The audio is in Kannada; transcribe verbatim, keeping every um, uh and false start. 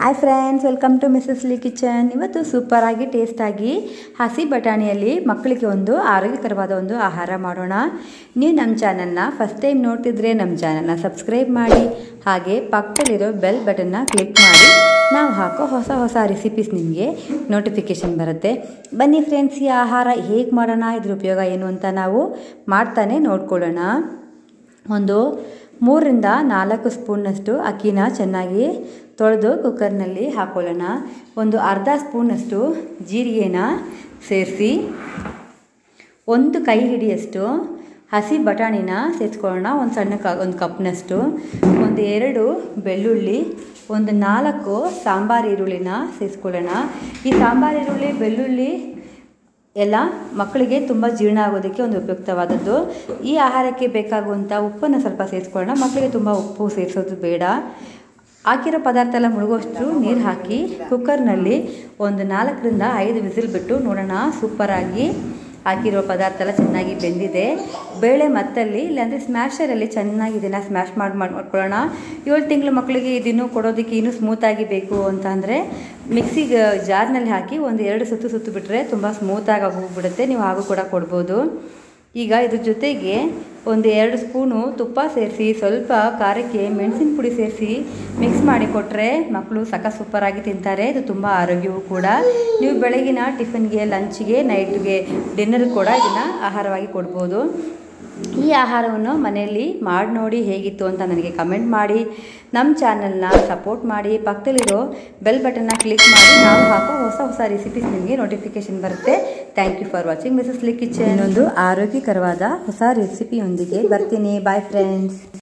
Hi friends, welcome to Mrs Lee kitchen. ಇವತ್ತು ಸೂಪರ್ ಆಗಿ ಟೇಸ್ಟ್ ಆಗಿ ಹಸಿ ಬಟಾಣಿಯಲ್ಲಿ ಮಕ್ಕಳಿಗೆ ಒಂದು ಆರೋಗ್ಯಕರವಾದ ಒಂದು ಆಹಾರ ಮಾಡೋಣ. ನೀವು ನಮ್ಮ ಚಾನಲ್ನ ಫಸ್ಟ್ ಟೈಮ್ ನೋಡ್ತಿದ್ರೆ ನಮ್ಮ ಚಾನಲ್ನ ಸಬ್ಸ್ಕ್ರೈಬ್ ಮಾಡಿ, ಹಾಗೆ ಪಕ್ಕದಲ್ಲಿರೋ ಬೆಲ್ ಬಟನ್ನ ಕ್ಲಿಕ್ ಮಾಡಿ. ನಾವು ಹಾಕೋ ಹೊಸ ಹೊಸ ರೆಸಿಪೀಸ್ ನಿಮಗೆ ನೋಟಿಫಿಕೇಷನ್ ಬರುತ್ತೆ. ಬನ್ನಿ ಫ್ರೆಂಡ್ಸ್, ಈ ಆಹಾರ ಹೇಗೆ ಮಾಡೋಣ, ಇದ್ರ ಉಪಯೋಗ ಏನು ಅಂತ ನಾವು ಮಾಡ್ತಾನೆ ನೋಡ್ಕೊಳ್ಳೋಣ. ಒಂದು ಮೂರರಿಂದ ನಾಲ್ಕು ಸ್ಪೂನ್ನಷ್ಟು ಅಕ್ಕಿನ ಚೆನ್ನಾಗಿ ತೊಳೆದು ಕುಕ್ಕರ್ನಲ್ಲಿ ಹಾಕ್ಕೊಳ್ಳೋಣ. ಒಂದು ಅರ್ಧ ಸ್ಪೂನಷ್ಟು ಜೀರಿಗೆನ ಸೇರಿಸಿ, ಒಂದು ಕೈ ಹಿಡಿಯಷ್ಟು ಹಸಿ ಬಟಾಣಿನ ಸೇರಿಸ್ಕೊಳ್ಳೋಣ. ಒಂದು ಸಣ್ಣ ಕ ಒಂದು ಕಪ್ನಷ್ಟು, ಒಂದು ಎರಡು ಬೆಳ್ಳುಳ್ಳಿ, ಒಂದು ನಾಲ್ಕು ಸಾಂಬಾರು ಈರುಳ್ಳಿನ ಸೇರಿಸ್ಕೊಳ್ಳೋಣ. ಈ ಸಾಂಬಾರು ಈರುಳ್ಳಿ ಬೆಳ್ಳುಳ್ಳಿ ಎಲ್ಲ ಮಕ್ಕಳಿಗೆ ತುಂಬ ಜೀರ್ಣ ಆಗೋದಕ್ಕೆ ಒಂದು ಉಪಯುಕ್ತವಾದದ್ದು. ಈ ಆಹಾರಕ್ಕೆ ಬೇಕಾಗುವಂಥ ಉಪ್ಪನ್ನು ಸ್ವಲ್ಪ ಸೇರಿಸ್ಕೊಳ್ಳೋಣ. ಮಕ್ಕಳಿಗೆ ತುಂಬ ಉಪ್ಪು ಸೇರಿಸೋದು ಬೇಡ. ಹಾಕಿರೋ ಪದಾರ್ಥ ಎಲ್ಲ ಮುಳುಗೋಷ್ಟು ನೀರು ಹಾಕಿ ಕುಕ್ಕರ್ನಲ್ಲಿ ಒಂದು ನಾಲ್ಕರಿಂದ ಐದು ವಿಸಿಲ್ ಬಿಟ್ಟು ನೋಡೋಣ. ಸೂಪರಾಗಿ ಹಾಕಿರೋ ಪದಾರ್ಥ ಎಲ್ಲ ಚೆನ್ನಾಗಿ ಬೆಂದಿದೆ. ಬೇಳೆ ಮತ್ತಲ್ಲಿ ಇಲ್ಲಾಂದರೆ ಸ್ಮ್ಯಾಶರಲ್ಲಿ ಚೆನ್ನಾಗಿ ಇದನ್ನು ಸ್ಮ್ಯಾಶ್ ಮಾಡಿ ಮಾಡಿ ಮಾಡ್ಕೊಳ್ಳೋಣ. ಏಳು ತಿಂಗಳು ಮಕ್ಕಳಿಗೆ ಇದನ್ನು ಕೊಡೋದಕ್ಕೆ ಇನ್ನೂ ಸ್ಮೂತಾಗಿ ಬೇಕು ಅಂತ ಅಂದರೆ ಮಿಕ್ಸಿಗೆ ಜಾರ್ನಲ್ಲಿ ಹಾಕಿ ಒಂದು ಎರಡು ಸುತ್ತು ಸುತ್ತು ಬಿಟ್ಟರೆ ತುಂಬ ಸ್ಮೂತಾಗಿ ಹೋಗ್ಬಿಡುತ್ತೆ. ನೀವು ಹಾಗೂ ಕೂಡ ಕೊಡ್ಬೋದು. ಈಗ ಇದ್ರ ಜೊತೆಗೆ ಒಂದು ಎರಡು ಸ್ಪೂನು ತುಪ್ಪ ಸೇರಿಸಿ, ಸ್ವಲ್ಪ ಖಾರಕ್ಕೆ ಮೆಣಸಿನ ಪುಡಿ ಸೇರಿಸಿ ಮಿಕ್ಸ್ ಮಾಡಿ ಕೊಟ್ಟರೆ ಮಕ್ಕಳು ಸಖ ಸೂಪರಾಗಿ ತಿಂತಾರೆ. ಇದು ತುಂಬ ಆರೋಗ್ಯವೂ ಕೂಡ. ನೀವು ಬೆಳಗಿನ ಟಿಫನ್ಗೆ, ಲಂಚ್ಗೆ, ನೈಟ್ಗೆ, ಡಿನ್ನರ್ ಕೂಡ ಇದನ್ನು ಆಹಾರವಾಗಿ ಕೊಡ್ಬೋದು. ಈ ಆಹಾರವನ್ನು ಮನೆಯಲ್ಲಿ ಮಾಡಿ ನೋಡಿ ಹೇಗಿತ್ತು ಅಂತ ನನಗೆ ಕಮೆಂಟ್ ಮಾಡಿ. ನಮ್ಮ ಚಾನಲ್ನ ಸಪೋರ್ಟ್ ಮಾಡಿ, ಪಕ್ಕದಲ್ಲಿರೋ ಬೆಲ್ ಬಟನ್ನ ಕ್ಲಿಕ್ ಮಾಡಿ. ನಾವು ಹಾಕೋ ಹೊಸ ಹೊಸ ರೆಸಿಪೀಸ್ ನಿಮಗೆ ನೋಟಿಫಿಕೇಷನ್ ಬರುತ್ತೆ. Thank you for watching Mrs Lee kitchen. ಒಂದು ಆರೋಗ್ಯಕರವಾದ ಹೊಸ ರೆಸಿಪಿಯೊಂದಿಗೆ ಬರ್ತೀನಿ. Bye friends.